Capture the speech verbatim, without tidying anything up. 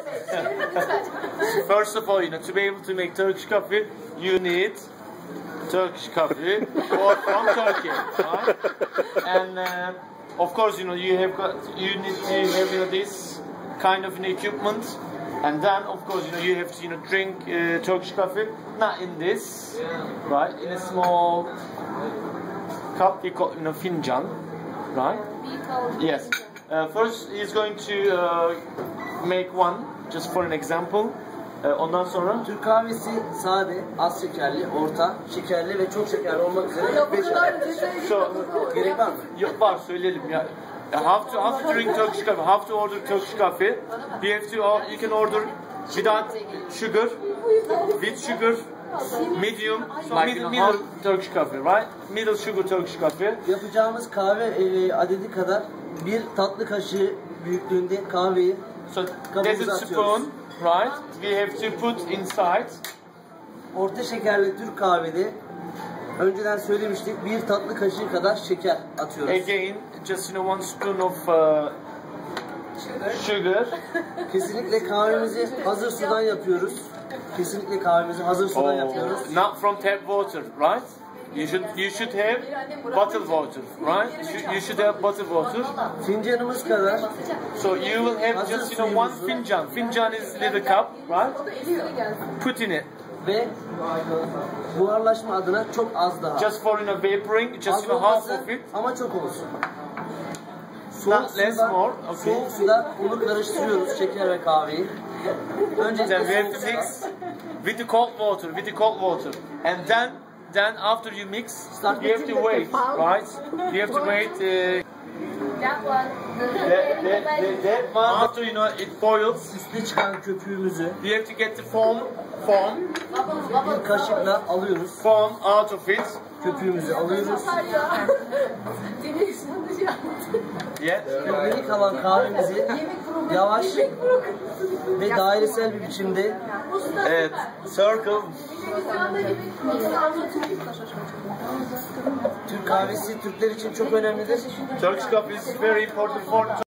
First of all, you know, to be able to make Turkish coffee, you need Turkish coffee or from Turkey, right? And uh, of course, you know, you have got, you need to have, you know, this kind of equipment, and then of course, you know, you have to, you know, drink uh, Turkish coffee, not in this, right? In a small cup, we call, you know, fincan, right? Yes. Uh, first, he's going to uh, make one, just for an example. Uh, ondan sonra Türk kahvesi sade, az şekerli, orta, şekerli ve çok şekerli olmak üzere beş adet. So, Gerek var mı? yok var, söyleyelim ya. Have to have to drink Turkish coffee. Have to order Turkish coffee. You have to you can order without sugar, with sugar, medium, like middle, middle Turkish coffee, right? Middle sugar Turkish coffee. Yapacağımız kahve e, adedi kadar bir tatlı kaşığı büyüklüğünde kahveyi So there's a spoon, right? We have to put inside. Orta şekerli Türk kahvede önceden söylemiştik bir tatlı kaşığı kadar şeker atıyoruz. Again, just you know one spoon of uh, sugar. Kesinlikle kahvemizi hazır sudan yapıyoruz. Kesinlikle kahvemizi hazır sudan Oh, yapıyoruz. not from tap water, right? You should you should have bottled water, right? You, you should have bottled water. Fincanımız kadar. So you will have just you know one fincan. Fincan is little cup, right? Put in it. Ve buharlaşma adına çok az daha. Just for you know vaporing, just Az you know half olmasın of it. ama çok olsun. Not less, suda, more. Okay. Soğuk suda unu karıştırıyoruz, şeker ve kahveyi. Önce Then we have to mix with the cold water, with the cold water, and then then after you mix, you have to wait, right? You have to wait. Uh, That one. that, that, that, that one. After you know it boils, üstüne çıkan köpüğümüzü you have to get the foam, foam, bir kaşıkla alıyoruz. foam out of it. Köpüğümüzü alıyoruz. Yeah. Geri kalan kahvemizi yavaş ve dairesel bir biçimde Evet. Circle. Türk kahvesi Türkler için çok önemlidir. Turkish coffee is very important for